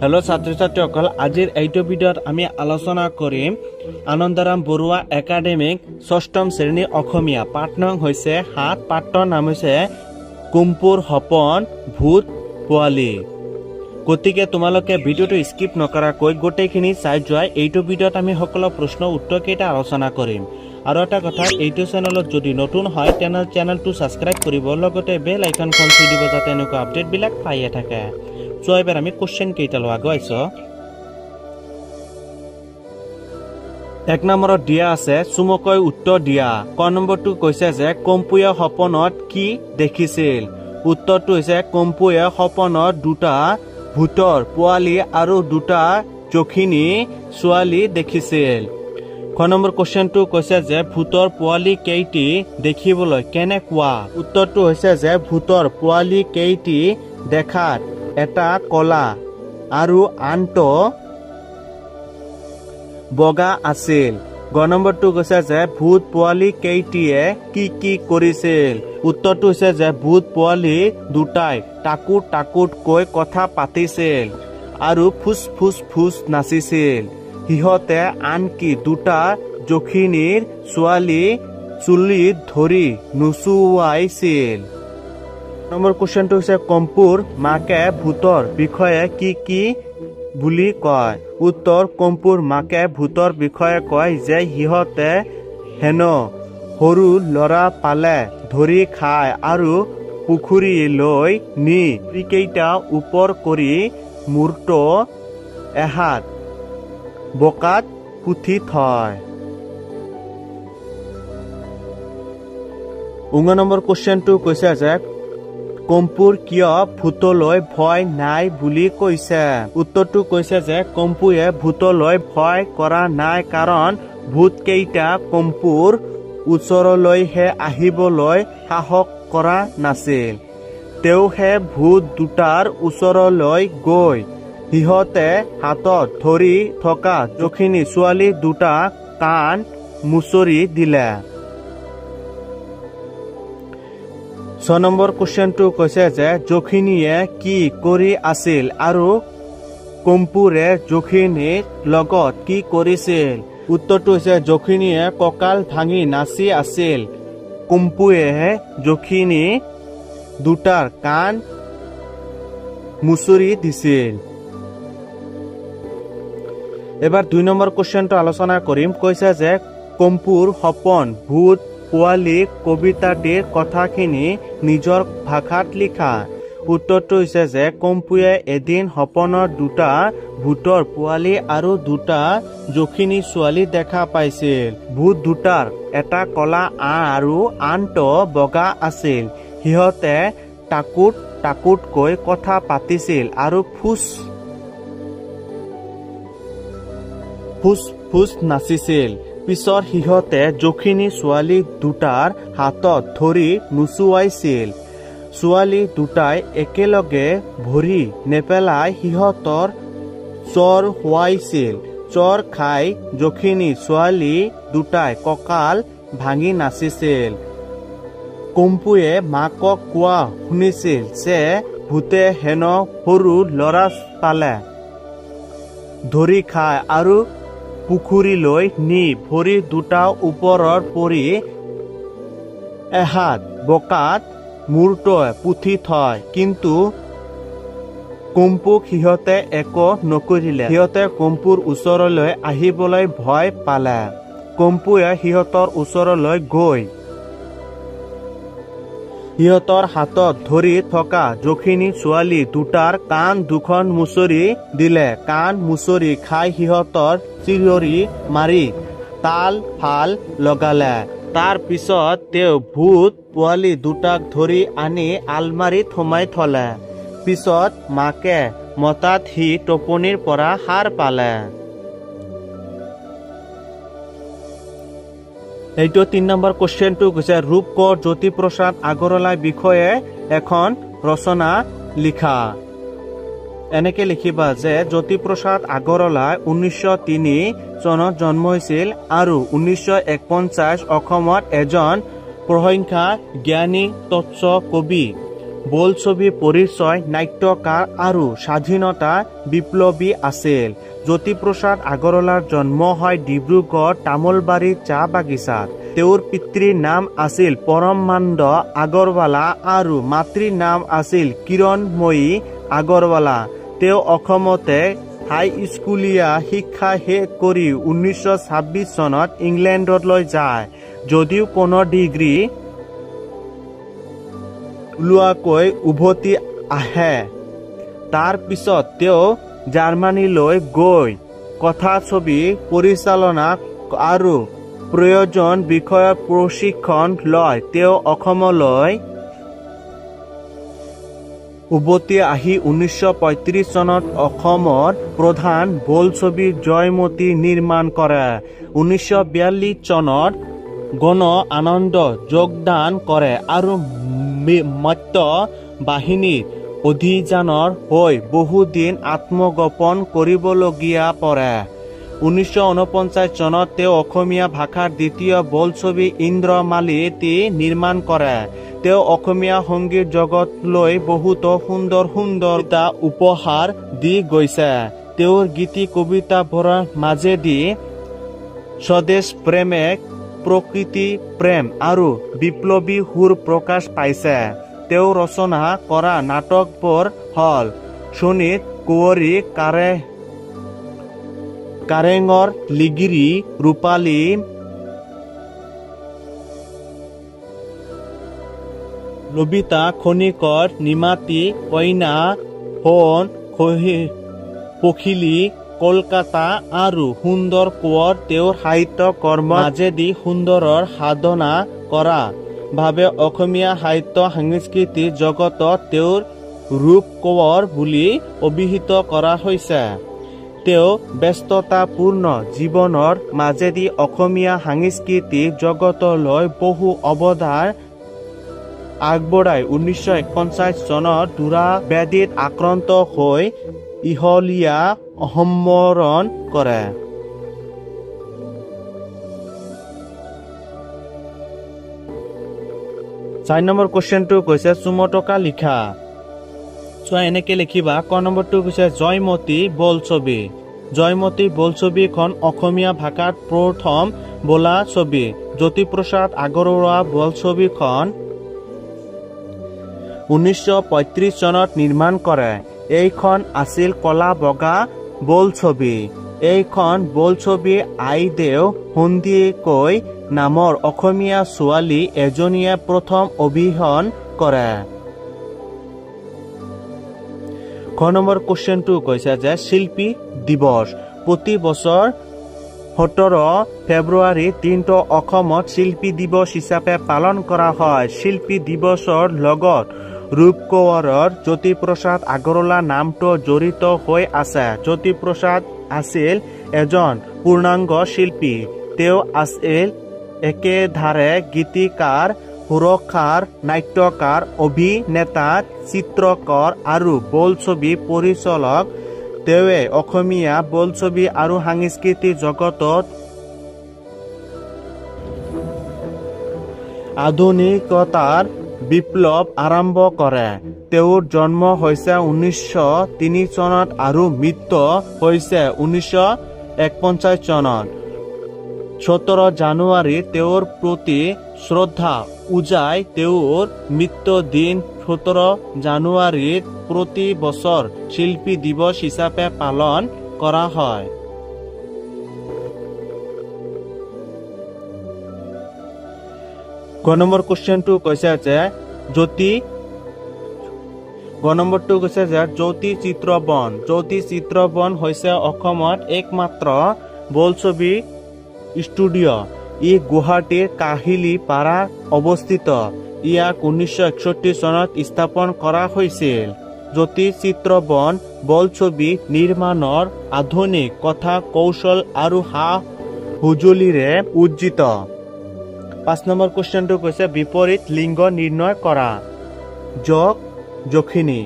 Hello छात्र छात्री आजिर एइटो भिडियोत आमी आलोचना करिम आनंदाराम बरुवा एकाडेमिक षष्ठम श्रेणी अखमिया पाठ नং होइसे 7 पाठर नाम होइसे कुम्पुर हपन भूत पोवाली। गतिके तुमालोके भिडियोটো स्किप नकराকৈ गोटेइखिनि चाइ जोৱা एइटो भिडियोत आमी সকলো प्रश्न उत्तर केइटा आलोचना करिम। আৰু এটা কথা এইটো চেনেলত যদি নতুন হয় তেনে চেনেলটো সাবস্ক্রাইব কৰিব লগতে বেল আইকনখন চুই দিব যাতে এনেকুৱা আপডেট বিলাক পাইয়ে থাকে। সো এবাৰ আমি কোশ্চেন কেইটা লোৱা গৈছো। এক নম্বৰত দিয়া আছে চুমকৈ উত্তৰ দিয়া। ক নম্বৰটো কৈছে যে কম্পুয়ে সপনত কি দেখিছিল। উত্তৰটো হৈছে কম্পুয়ে সপনত দুটা ভূতৰ পোৱালি আৰু দুটা জখিনী ছোৱালী দেখিছিল। ক নম্বৰ কোশ্চেনটো কৈছে যে ভূতৰ পোৱালি কেইটি দেখিবলৈ কেনেকুৱা। উত্তৰটো হৈছে যে ভূতৰ পোৱালি কেইটি দেখাত এটা কলা আৰু আনটো বগা আছিল। গ নম্বৰটো কৈছে যে ভূত পোৱালি কেইটিয়ে কি কৰিছিল। উত্তৰটো হৈছে যে ভূত পোৱালি দুটাই টাকুৰ টাকুৰকৈ কথা পাতিছিল আৰু ফুচ ফুচ ফুচ নাচিছিল। সিহঁতে আনকি দুটা জখিনীৰ ছোৱালী চুলিত ধৰি নুচুৱাইছিল। নম্বৰ কোশ্চেনটো হৈছে কম্পুৰ মাকে ভূতৰ বিষয়ে কি বুলি কয়। উত্তৰ কম্পুৰ মাকে ভূতৰ বিষয়ে কয় যে সিহঁতে হেনো সৰু ল'ৰা পালে ধৰি খায় আৰু পুখুৰীলৈ নি কেইটা ওপৰ কৰি মূৰটো এহাত বোকাত পুতি থয়। 19 নম্বৰ কোশ্চেনটো কৈছে যে কম্পুৰ কিয় ভূতলৈ ভয় নাই বুলি কৈছে। উত্তৰটো কৈছে যে কম্পুয়ে ভূতলৈ ভয় কৰা নাই কাৰণ ভূত কেইটা কম্পুৰ ওচৰলৈহে আহিবলৈ সাহস কৰা নাছিল। তেওঁহে ভূত দুটাৰ ওচৰলৈ গৈ সিহঁতে হাতত ধৰি থকা জখিনী ছোৱালী দুটা কাণ মুচৰি দিলে। 6 নম্বৰ কোশ্চেনটো কৈছে যে জখিনীয়ে কি কৰি আছিল আৰু কম্পুৰে জখিনীৰ লগত কি কৰিছিল। উত্তৰটো হৈছে জখিনীয়ে কঁকাল ভাঙি নাচি আছিল। কম্পুয়ে জখিনী দুটাৰ কাণ মুচৰি দিছিল। এবাৰ 2 নম্বৰ কোশ্চেনটো আলোচনা কৰিম। কৈছে যে কম্পুৰ সপন ভূত পোৱালি কবিতাটিৰ কথাখিনি নিজৰ ভাষাত লিখা। উত্তৰটো হৈছে যে কম্পুয়ে এদিন সপনৰ দুটা ভূতৰ পোৱালি আৰু দুটা জখিনী ছোৱালী দেখা পাইছিল। ভূত দুটাৰ এটা কলা আৰু আনটো বগা আছিল। সিহঁতে টাকুট টাকুটকৈ কথা পাতিছিল আৰু ফুচ ফুচ নাচিছিল। পিছত সিহঁতে জখিনী ছোৱালী দুটাৰ হাতত ধৰি নুচুৱাইছিল। ছোৱালী দুটাই একেলগে ভৰি নেপেলাই সিহঁতৰ চৰ হোৱাইছিল। চৰ খাই জখিনী ছোৱালী দুটাই কঁকাল ভাঙি নাচিছিল। কম্পুয়ে মাকক কোৱা শুনিছিল যে ভূতে হেনো সৰু ল'ৰা পালে ধৰি খায় আৰু পুখুৰীলৈ নি ভৰি দুটা ওপৰত পৰি এহাত বোকাত মূৰটো পুতি থয়। কিন্তু কম্পুক সিহঁতে একো নকৰিলে। সিহঁতে কম্পুৰ ওচৰলৈ আহিবলৈ ভয় পালে। কম্পুয়ে সিহঁতৰ ওচৰলৈ গৈ সিহঁতৰ হাতত ধৰি থকা জখিনী ছোৱালী দুটাৰ কাণ দুখন মুচৰি দিলে। কাণ মুচৰি খাই সিহঁতৰ চিঞৰি মাৰি তাল ফাল লগালে। তাৰ পিছত তেওঁ ভূত পোৱালি দুটাক ধৰি আনি আলমাৰীত সোমাই থলে। পিছত মাকে মতাত সি টোপনিৰ পৰা সাৰ পালে। এইটো 3 নম্বৰ কোশ্চেনটো কৈছে ৰূপকোঁৱৰ জ্যোতিপ্ৰসাদ আগৰৱালাৰ বিষয়ে এখন ৰচনা লিখা। এনেকে লিখিবা যে জ্যোতিপ্ৰসাদ আগৰৱালা 1903 চনত জন্ম হৈছিল আৰু 1949 অসমত এজন প্ৰসংখ্যা জ্ঞানী তত্ত্ব কবি বোলছবি পৰিচয় নাট্যকাৰ আৰু স্বাধীনতা বিপ্লৱী আছিল। জ্যোতিপ্ৰসাদ আগৰৱালাৰ জন্ম হয় ডিব্ৰুগড় তামোলবাৰী চাহ বাগিচাত। তেওঁৰ পিতৃৰ নাম আছিল পৰমানন্দ আগৰৱালা আৰু মাতৃৰ নাম আছিল কিৰণময়ী আগৰৱালা। তেওঁ অসমতে হাইস্কুলীয়া শিক্ষা শেষ কৰি 1926 চনত ইংলেণ্ডলৈ যায়। যদিও কোনো ডিগ্ৰী লোৱাকৈ উভতি আহে, তাৰ পিছত তেওঁ জাৰ্মানীলৈ গৈ কথাছবি পৰিচালনা আৰু প্ৰয়োজন বিষয়ৰ প্ৰশিক্ষণ লয়। তেওঁ অসমলৈ উভতি আহি 1935 চনত অসমৰ প্ৰধান বোলছবি জয়মতী নিৰ্মাণ কৰে। 1942 চনত গণ আনন্দ যোগদান কৰে আৰু মধ্য বাহিনীৰ অভিযানৰ হৈ বহুদিন আত্মগোপন কৰিবলগীয়া পৰে। 1949 চনত তেওঁ অসমীয়া ভাষাৰ দ্বিতীয় বোলছবি ইন্দ্ৰমালতী নিৰ্মাণ কৰে। তেওঁ অসমীয়া সংগীত জগতলৈ বহুতো সুন্দৰ সুন্দৰতা উপহাৰ দি গৈছে। তেওঁৰ গীতি কবিতাবোৰৰ মাজেদি স্বদেশ প্ৰেম, প্ৰকৃতি প্ৰেম আৰু বিপ্লৱী সুৰ প্ৰকাশ পাইছে। তেওঁ ৰচনা কৰা নাটকবোৰ হ'ল শোণিত কুঁৱৰী, কাৰেঙৰ লিগিৰী, ৰূপালী, লবিতা খনিকৰ, নিমাতী, কইনা, সোণ, পখিলী, কলকাতা আৰু সুন্দৰ কোঁৱৰ। তেওঁৰ সাহিত্য কৰ্মৰ মাজেদি সুন্দৰৰ সাধনা কৰা ভাৱে অসমীয়া সাহিত্য সাংস্কৃতিক জগতত তেওঁৰ ৰূপ কোঁৱৰ বুলি অভিহিত কৰা হৈছে। তেওঁ ব্যস্ততাপূৰ্ণ জীৱনৰ মাজেদি অসমীয়া সাংস্কৃতিক জগতলৈ বহু অৱদান আগবঢ়াই 1949 চনত ধুৰা ব্যাধিত আক্ৰান্ত হৈ ইহলীলা সম্মৰণ কৰে। 4 নম্বৰ কুৱেশ্যনটো কৈছে চুমটকা লিখা। চোৱা এনেকে লিখিবা। ক নম্বৰটো কৈছে জয়মতী বোলছবি। জয়মতী বোলছবিখন অসমীয়া ভাষাত প্ৰথম বোলা ছবি। জ্যোতিপ্ৰসাদ আগৰৱালা বোলছবিখন 1935 চনত নিৰ্মাণ কৰে। এইখন আছিল কলা বগা বোলছবি। এইখন বোলছবি আইদেউ সন্দিকৈ নামৰ অসমীয়া ছোৱালী এজনীয়ে প্ৰথম অভিনয় কৰে। খ নম্বৰ কুৱেশ্যনটো কৈছে যে শিল্পী দিৱস। প্ৰতি বছৰ 17 ফেব্ৰুৱাৰীত দিনটো অসমত শিল্পী দিৱস হিচাপে পালন কৰা হয়। শিল্পী দিৱসৰ লগত ৰূপ কোঁৱৰৰ জ্যোতিপ্ৰসাদ আগৰৱালা নামটো জড়িত হৈ আছে। জ্যোতিপ্ৰসাদ আছিল এজন পূৰ্ণাংগ শিল্পী। তেওঁ আছিল একেধাৰে গীতিকাৰ, সুৰকাৰ, নাট্যকাৰ, অভিনেতা, চিত্ৰকৰ আৰু বোলছবি পৰিচালক। তেওঁৱে অসমীয়া বোলছবি আৰু সাংস্কৃতিক জগতত আধুনিকতাৰ বিপ্লৱ আৰম্ভ কৰে। তেওঁৰ জন্ম হৈছে 1903 চনত আৰু মৃত্যু হৈছে 1951 চনত। 17 জানুৱাৰীত তেওঁৰ প্ৰতি শ্ৰদ্ধা উজাই তেওঁৰ মৃত্যু দিন 17 জানুৱাৰীত প্ৰতি বছৰ শিল্পী দিৱস হিচাপে পালন কৰা হয়। গ নম্বৰ কুৱেশ্যনটো কৈছে যে জ্যোতি চিত্ৰবন। জ্যোতি চিত্ৰবন হৈছে অসমত একমাত্ৰ বোলছবি ষ্টুডিঅ'। ই গুৱাহাটীৰ কাহিলীপাৰাত অৱস্থিত। ইয়াক 1961 চনত স্থাপন কৰা হৈছিল। জ্যোতি চিত্ৰবন বোলছবি নিৰ্মাণৰ আধুনিক কথা কৌশল আৰু সা সঁজুলিৰে উজ্জিত। 5 নম্বৰ কুৱেশ্যনটো কৈছে বিপৰীত লিংগ নিৰ্ণয় কৰা। যোগ যখিনী।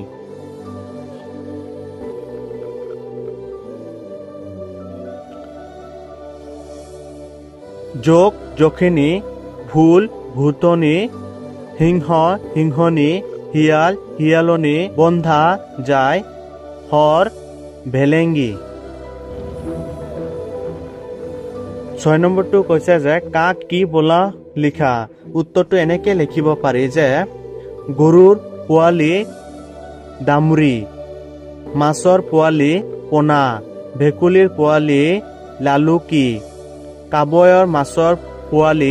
যোগ যখিনী, ভুল ভুতনী, সিংহ সিংহনী, শিয়াল শিয়ালনী বন্ধা যায় হর ভেলেঙ্গি 6 নম্বৰটো কৈছে যে কাক কি বোলা লিখা উত্তৰটো এনেকে লিখিব পাৰি যে গৰুৰ পোৱালি দামৰি মাছৰ পোৱালি পোনা ভেকুলীৰ পোৱালি লালুকি কাবয়ৰ মাছৰ পোৱালি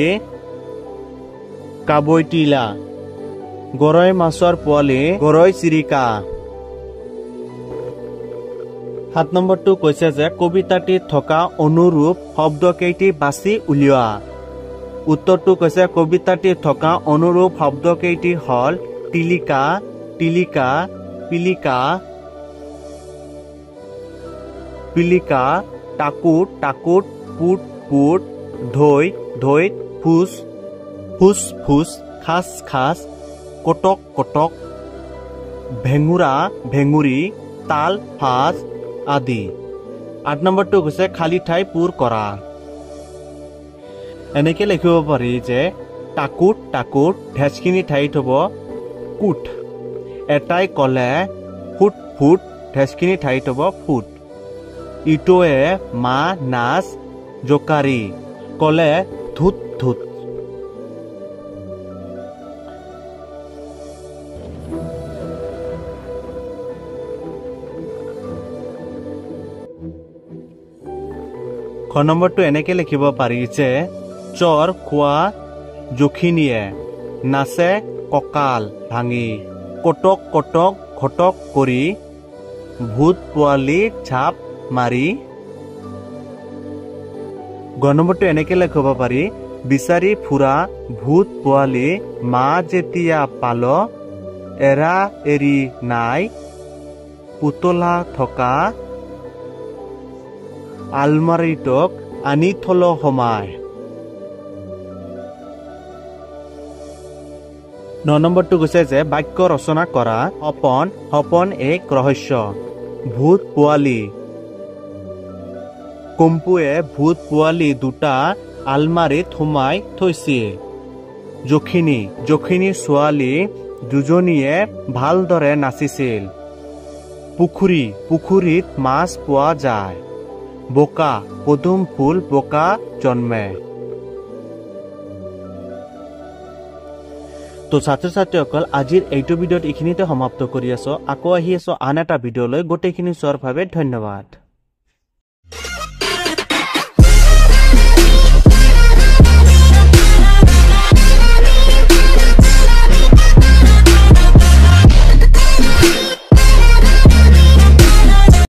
কাবৈটিলা গৰৈ মাছৰ পোৱালি গৰৈ চিৰিকা 7 নম্বৰটো কৈছে যে কবিতাটিত থকা অনুৰূপ শব্দকেইটি বাছি উলিওৱা উত্তৰটো কৈছে কবিতাটিত থকা অনুৰূপ শব্দকেইটি হল তিলিকা তিলিকা পিলিকা পিলিকা টাকুট টাকুট পুট পুট ধৈ ধৈত ফুচ ফুচ ফুচ খাচ খাচ কটক কটক ভেঙুৰা ভেঙুৰি তাল ফাজ আদি 8 নম্বৰটো হৈছে খালী ঠাই পূৰ কৰা এনেকে লিখিব পাৰি যে টাকুট টাকুট ঢেচখিনি ঠাইত হ'ব কুট এটাই কলে ফুট ফুট ঢেচখিনি ঠাইত হ'ব ফুট ইটোৱে মা নাচ জোকাৰি কলে ধুত ধুত খ নম্বৰটো এনেকে লিখিব পাৰি যে চৰ খোৱা জখিনিয়ে নাচে কঁকাল ভাঙি কটক কটক ঘটক কৰি ভূত পোৱালি ঝাপ মাৰি গ নম্বৰটো এনেকে লিখিব পাৰি বিচাৰি ফুৰা ভূত পোৱালি মা যেতিয়া পাল এৰা এৰি নাই পুতলা থকা আলমাৰিটোক আনি থল সমাই 9 নম্বৰটো কৈছে যে বাক্য ৰচনা কৰা সপন সপন এক ৰহস্য ভূত পোৱালি কম্পুৱে ভূত পোৱালি দুটা আলমাৰিত সোমাই থৈছিল জখিনী জখিনী ছোৱালী দুজনীয়ে ভালদৰে নাচিছিল পুখুৰী পুখুৰীত মাছ পোৱা যায় বোকা পদুম ফুল বোকা জন্মে তো ছাত্ৰ ছাত্ৰীসকল আজিৰ এইটো ভিডিঅ'ত এইখিনিতে সমাপ্ত কৰি আছো আকৌ আহি আছো আন এটা ভিডিঅ'লৈ গোটেইখিনি চোৱাৰ বাবে ধন্যবাদ